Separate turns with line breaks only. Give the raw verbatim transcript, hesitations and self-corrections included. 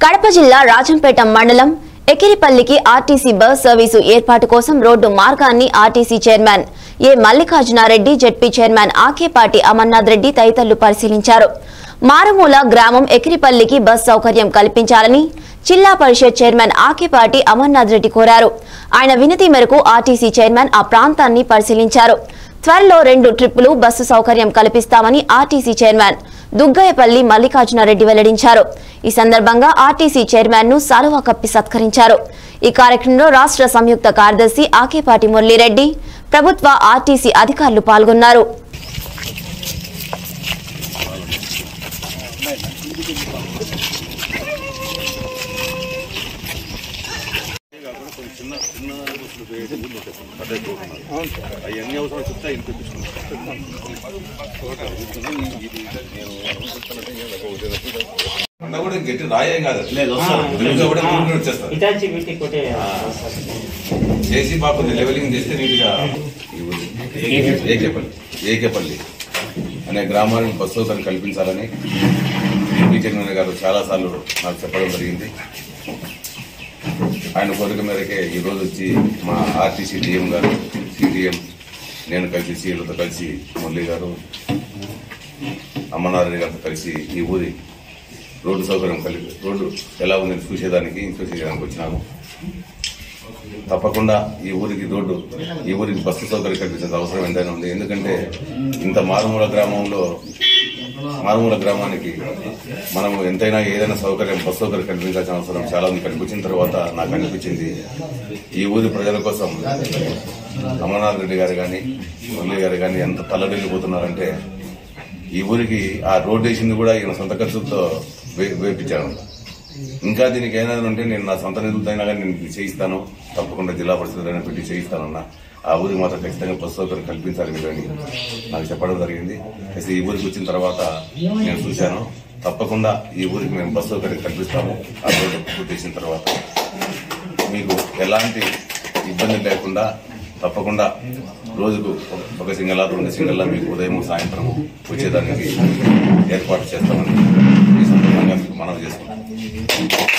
కడప జిల్లా రాజంపేట మండలం ఎకిరిపల్లికి RTC bus service ఏర్పాటు కోసం రోడ్డు మార్గాన్ని RTC chairman A Mallikarjuna Reddy, ZP chairman Akepati Amarnath Reddy తదితరులు పరిశీలించారు. మారుమూల గ్రామం ఎకిరిపల్లికి బస్ సౌకర్యం కల్పించాలని జిల్లా పరిషత్ చైర్మన్ ఆకేపాటి అమర్నాథ్ రెడ్డి కోరారు. ఆయన వినతి మేరకు ఆర్టీసీ చైర్మన్ ఆ ప్రాంతాన్ని పరిశీలించారు. త్వరలో రెండు ట్రిప్పులు బస్సు సౌకర్యం కల్పిస్తామని ఆర్టీసీ చైర్మన్ దుగ్గయ్యపల్లి మల్లికార్జునారెడ్డి వెల్లడించారు. ఈ సందర్భంగా ఆర్టీసీ చైర్మన్ ను సాలువా కప్పి సత్కరించారు. ఈ కార్యక్రమంలో రాష్ట్ర సంయుక్త కార్యదర్శి ఆకేపాటి మురళీరెడ్డి, ప్రభుత్వ ఆర్టీసీ అధికారులు పాల్గొన్నారు.
గట్టి రాయేం కాదు చేసి బాబు లెవెలింగ్ చేస్తే నీట్గా ఏకేపల్లి ఏకేపల్లి అనే గ్రామానికి బస్ సౌకర్యం కల్పించాలని ఎంపీ చైర్మన్ గారు చాలా సార్లు నాకు చెప్పడం జరిగింది. ఆయన కోరిక మేరకే ఈరోజు వచ్చి మా ఆర్టీసీ డిఎం గారు, సిడిఎం, నేను కలిసి సీలతో కలిసి మురళి గారు, అమర్నాథ్ గారితో కలిసి ఈ ఊరి రోడ్డు సౌకర్యం కలిపి రోడ్డు ఎలా ఉందని చూసేదానికి ఇన్స్పెక్షన్ చేయడానికి వచ్చినాము. తప్పకుండా ఈ ఊరికి రోడ్డు ఈ ఊరికి బస్సు సౌకర్యం కల్పించాల్సిన అవసరం ఎంతైనా ఉంది. ఎందుకంటే ఇంత మారుమూల గ్రామంలో మారుమూల గ్రామానికి మనం ఎంతైనా ఏదైనా సౌకర్యం బస్సు సౌకర్యం కల్పించాల్సిన అవసరం చాలా ఉంది. ఇక్కడికి వచ్చిన తర్వాత నాకు అనిపించింది ఈ ఊరి ప్రజల కోసం అమర్నాథ్ రెడ్డి గారు కానీ మురళి గారు కానీ ఎంత తల్లడిల్లిపోతున్నారంటే ఈ ఊరికి ఆ రోడ్ వేసింది కూడా ఈయన సొంత ఖర్చులతో వేపించాను. ఇంకా దీనికి ఏదైనా ఉంటే నేను నా సొంత నిధులతో అయినా కానీ నేను చేయిస్తాను, తప్పకుండా జిల్లా పరిషత్ అయినా పెట్టి చేయిస్తానన్నా. ఆ ఊరికి మాత్రం ఖచ్చితంగా బస్సు సౌకర్యం కల్పించాలి మీరు అని నాకు చెప్పడం జరిగింది. అయితే ఈ ఊరికి వచ్చిన తర్వాత నేను చూశాను, తప్పకుండా ఈ ఊరికి మేము బస్సు సౌకర్యం కల్పిస్తాము. ఆ రోడ్డు పూర్తి చేసిన తర్వాత మీకు ఎలాంటి ఇబ్బంది లేకుండా తప్పకుండా రోజుకు ఒక సింగల్లా రెండు సింగల్లా మీకు ఉదయం సాయంత్రం వచ్చేదానికి ఏర్పాటు చేస్తామని ఈ సందర్భంగా మీకు మనవి చేసుకుంటాం.